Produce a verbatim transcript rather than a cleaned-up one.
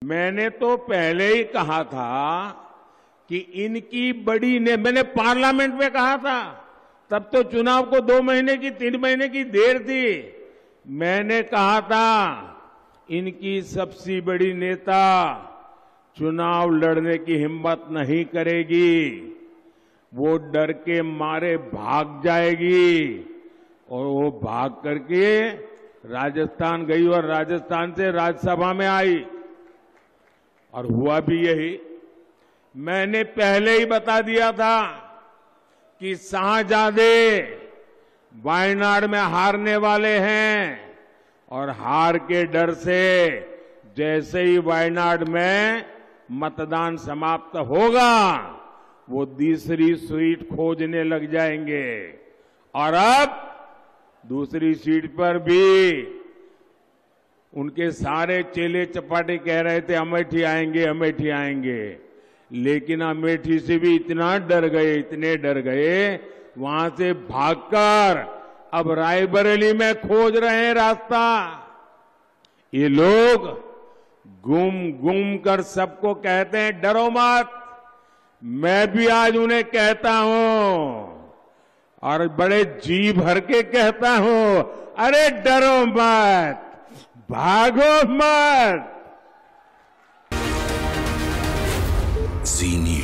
मैंने तो पहले ही कहा था कि इनकी बड़ी ने मैंने पार्लियामेंट में कहा था, तब तो चुनाव को दो महीने की तीन महीने की देर थी। मैंने कहा था इनकी सबसे बड़ी नेता चुनाव लड़ने की हिम्मत नहीं करेगी, वो डर के मारे भाग जाएगी और वो भाग करके राजस्थान गई और राजस्थान से राज्यसभा में आई और हुआ भी यही। मैंने पहले ही बता दिया था कि शाहजादे वायनाड में हारने वाले हैं और हार के डर से जैसे ही वायनाड में मतदान समाप्त होगा वो दूसरी सीट खोजने लग जाएंगे और अब दूसरी सीट पर भी उनके सारे चेले चपाटे कह रहे थे अमेठी आएंगे अमेठी आएंगे, लेकिन अमेठी से भी इतना डर गए इतने डर गए वहां से भागकर अब रायबरेली में खोज रहे हैं रास्ता। ये लोग गुम गुम कर सबको कहते हैं डरो मत, मैं भी आज उन्हें कहता हूं और बड़े जी भर के कहता हूं, अरे डरो मत, भागो मत। Zee news.